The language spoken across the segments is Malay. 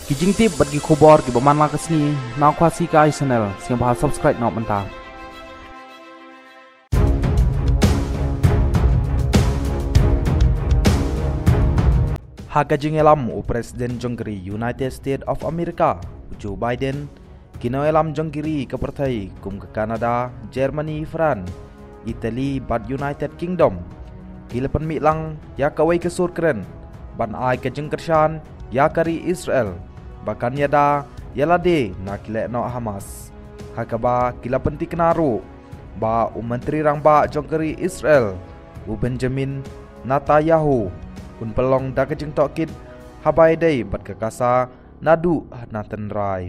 Kijing tip bagi khobor ki baman la kesni na kwasi ka channel sing bah subscribe na menta. Hakajing elam u Presiden Jonggiri United States of America Joe Biden kino elam jonggiri ke pertai kum ke Kanada, Germany, France, Italy, bat United Kingdom. Gilepan mi lang ya kawai ke sur keren ban ai ke jengkershan ya kari Israel. Bahkan yada yalade na kile no Hamas. Hakaba kila penti kenaru ba menteri rang ba jonggiri Israel u Benjamin Netanyahu un pelong da kejeng tokit habai dai bat kekasa nadu na tenrai.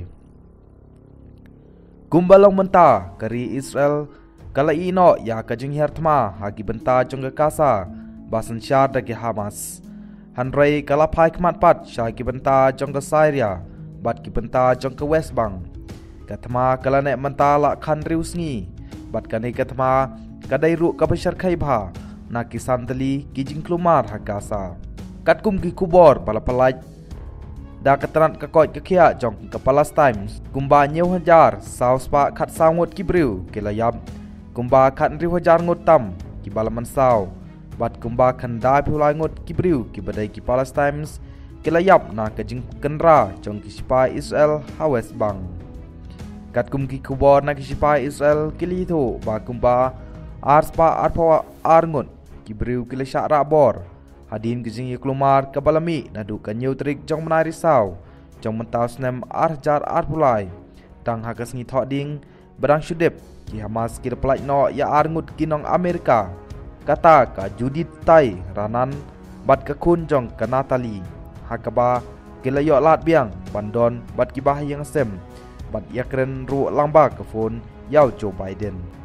Gumbalong menta kari Israel kala ino ya kejeng hertma hagi benta jong kekasa basan syar dagi Hamas. Hanrai kala pai kemat pat syagi benta jong ke Syria bat ki benta jong ke West Bank. Katma kala nek menta la khan riusngi bat kane katma kadai ru ka besar khai bha na ki santali ki jing klumar hakasa. Katkum ki kubor palapalaj da katran ka koi ka khia jong ka Palestine kumba nyeu hajar saus pa khat sangot ki briu ke layap kumba khat riu hajar ngot tam ki balaman saw bat kumba khan da phulai ngot ki briu ki badai ki Palestine ke layap na ka jing kenra jong ki sipai Israel ha West Bank. Katkum ki kubor na ki sipai Israel ki li tho ba kumba arspa arpawa arngot ki briu ki lesha ra bor. Hadin gizing keluar ke balami nadu kan trik jong menai risau jong mentau snem arjar arpulai tang hakas ngi thok ding berang syudep ki Hamas ki pelaj no ya arngut kinong Amerika kata ka Judith Tai ranan bat ka kun jong ka Natali hakaba kilayok lat biang bandon bat ki bah yang sem bat yakren ru langba ke phone yau Joe Biden.